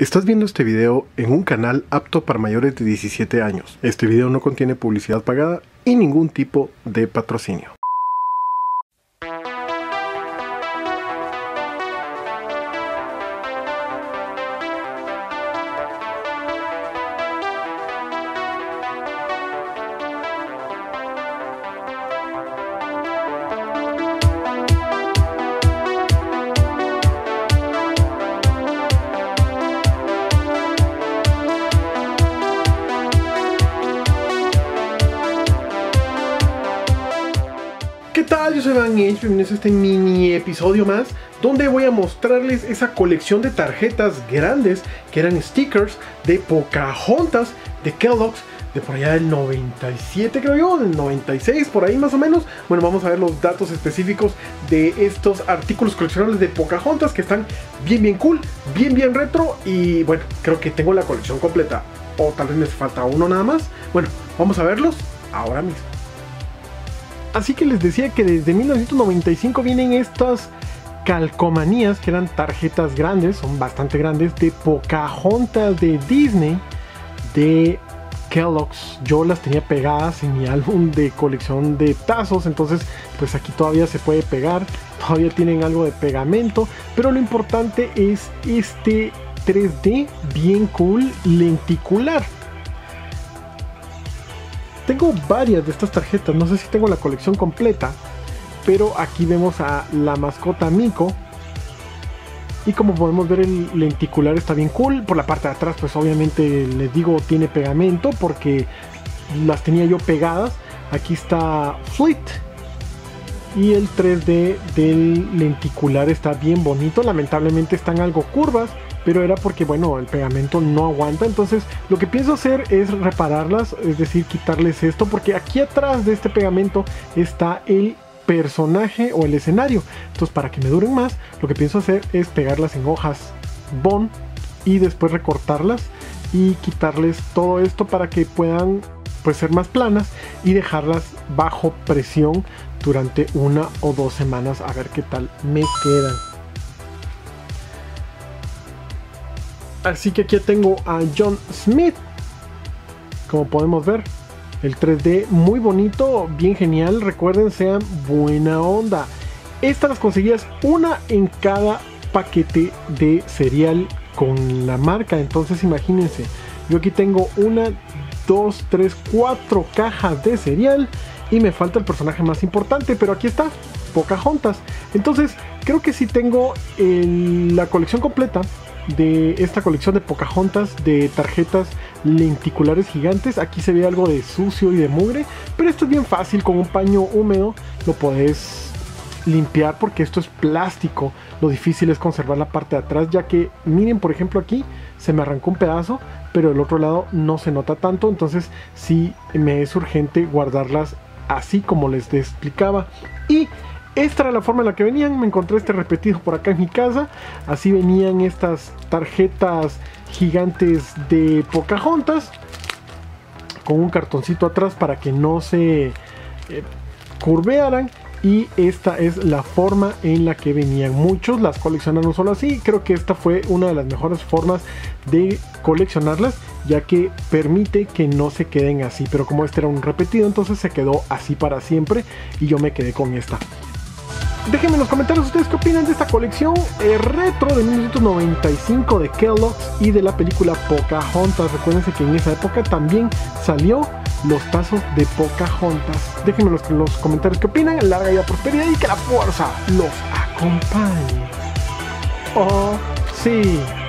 Estás viendo este video en un canal apto para mayores de 17 años. Este video no contiene publicidad pagada y ningún tipo de patrocinio. ¿Qué tal? Yo soy Van Edge, bienvenidos a este mini episodio más donde voy a mostrarles esa colección de tarjetas grandes que eran stickers de Pocahontas de Kellogg's de por allá del 97, creo yo, del 96, por ahí más o menos. Bueno, vamos a ver los datos específicos de estos artículos coleccionables de Pocahontas que están bien cool, bien retro. Y bueno, creo que tengo la colección completa, o tal vez me falta uno nada más. Bueno, vamos a verlos ahora mismo. Así que les decía que desde 1995 vienen estas calcomanías que eran tarjetas grandes, son bastante grandes, de Pocahontas de Disney, de Kellogg's. Yo las tenía pegadas en mi álbum de colección de tazos, entonces pues aquí todavía se puede pegar, todavía tienen algo de pegamento, pero lo importante es este 3D bien cool lenticular. Tengo varias de estas tarjetas, no sé si tengo la colección completa, pero aquí vemos a la mascota Miko. Y como podemos ver, el lenticular está bien cool. Por la parte de atrás, pues obviamente les digo, tiene pegamento porque las tenía yo pegadas. Aquí está Fleet. Y el 3D del lenticular está bien bonito. Lamentablemente están algo curvas, pero era porque, bueno, el pegamento no aguanta. Entonces lo que pienso hacer es repararlas, es decir, quitarles esto, porque aquí atrás de este pegamento está el personaje o el escenario. Entonces, para que me duren más, lo que pienso hacer es pegarlas en hojas bond y después recortarlas y quitarles todo esto para que puedan pues ser más planas y dejarlas bajo presión durante 1 o 2 semanas a ver qué tal me quedan. Así que aquí tengo a John Smith, como podemos ver, el 3D muy bonito, bien genial. Recuerden, sean buena onda. Estas las conseguías una en cada paquete de cereal con la marca. Entonces imagínense, yo aquí tengo 1, 2, 3, 4 cajas de cereal y me falta el personaje más importante, pero aquí está, Pocahontas. Entonces creo que sí tengo la colección completa de esta colección de Pocahontas de tarjetas lenticulares gigantes. Aquí se ve algo de sucio y de mugre, pero esto es bien fácil, con un paño húmedo lo podés limpiar porque esto es plástico. Lo difícil es conservar la parte de atrás, ya que miren, por ejemplo, aquí se me arrancó un pedazo, pero del otro lado no se nota tanto. Entonces sí me es urgente guardarlas así como les explicaba. Y esta era la forma en la que venían. Me encontré este repetido por acá en mi casa. Así venían estas tarjetas gigantes de Pocahontas, con un cartoncito atrás para que no se curvearan. Y esta es la forma en la que venían. Muchos las coleccionaron solo así. Creo que esta fue una de las mejores formas de coleccionarlas, ya que permite que no se queden así. Pero como este era un repetido, entonces se quedó así para siempre y yo me quedé con esta. Déjenme en los comentarios ustedes qué opinan de esta colección retro de 1995 de Kellogg's y de la película Pocahontas. Recuerden que en esa época también salió los tazos de Pocahontas. Déjenme en los comentarios qué opinan. Larga vida, prosperidad y que la fuerza los acompañe. Oh, sí.